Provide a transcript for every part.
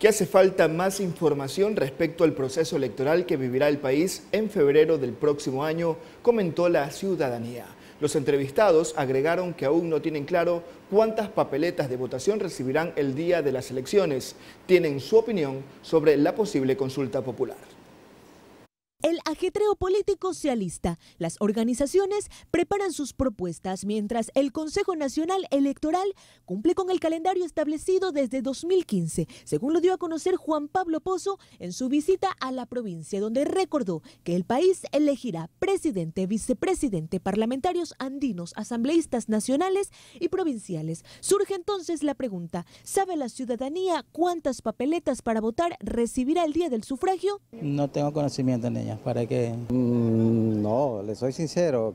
que hace falta más información respecto al proceso electoral que vivirá el país en febrero del próximo año, comentó la ciudadanía. Los entrevistados agregaron que aún no tienen claro cuántas papeletas de votación recibirán el día de las elecciones. Tienen su opinión sobre la posible consulta popular. El ajetreo político se alista. Las organizaciones preparan sus propuestas, mientras el Consejo Nacional Electoral cumple con el calendario establecido desde 2015, según lo dio a conocer Juan Pablo Pozo en su visita a la provincia, donde recordó que el país elegirá presidente, vicepresidente, parlamentarios andinos, asambleístas nacionales y provinciales. Surge entonces la pregunta: ¿sabe la ciudadanía cuántas papeletas para votar recibirá el día del sufragio? No tengo conocimiento en ella. ¿Para qué? No, le soy sincero.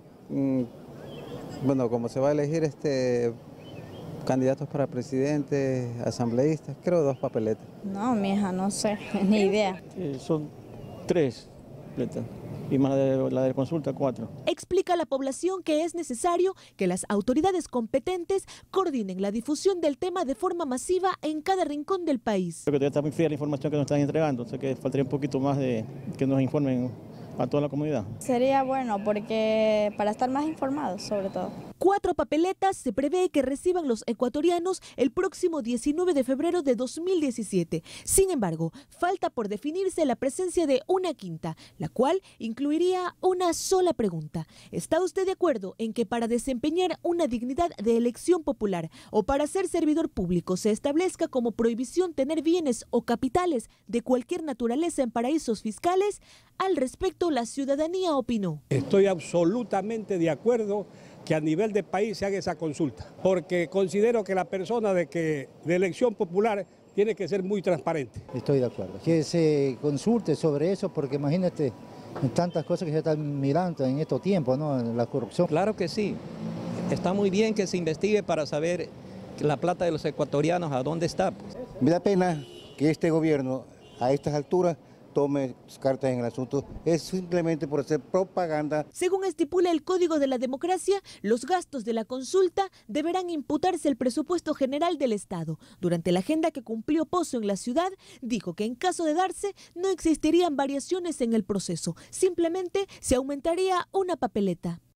Bueno, como se va a elegir candidatos para presidente, asambleístas, creo 2 papeletas. No, mija, no sé, ni idea. Son 3 papeletas y más la de consulta 4. Explica a la población que es necesario que las autoridades competentes coordinen la difusión del tema de forma masiva en cada rincón del país. Creo que todavía está muy fría la información que nos están entregando, o sea que faltaría un poquito más de que nos informen a toda la comunidad. Sería bueno porque para estar más informados sobre todo. 4 papeletas se prevé que reciban los ecuatorianos el próximo 19 de febrero de 2017. Sin embargo, falta por definirse la presencia de una quinta, la cual incluiría una sola pregunta. ¿Está usted de acuerdo en que para desempeñar una dignidad de elección popular o para ser servidor público se establezca como prohibición tener bienes o capitales de cualquier naturaleza en paraísos fiscales? Al respecto, la ciudadanía opinó. Estoy absolutamente de acuerdo que a nivel de país se haga esa consulta, porque considero que la persona de elección popular tiene que ser muy transparente. Estoy de acuerdo. Que se consulte sobre eso, porque imagínate tantas cosas que se están mirando en estos tiempos, ¿no? La corrupción. Claro que sí. Está muy bien que se investigue para saber la plata de los ecuatorianos a dónde está. Me da pena que este gobierno a estas alturas tome cartas en el asunto, es simplemente por hacer propaganda. Según estipula el Código de la Democracia, los gastos de la consulta deberán imputarse al presupuesto general del Estado. Durante la agenda que cumplió Pozo en la ciudad, dijo que en caso de darse, no existirían variaciones en el proceso, simplemente se aumentaría una papeleta.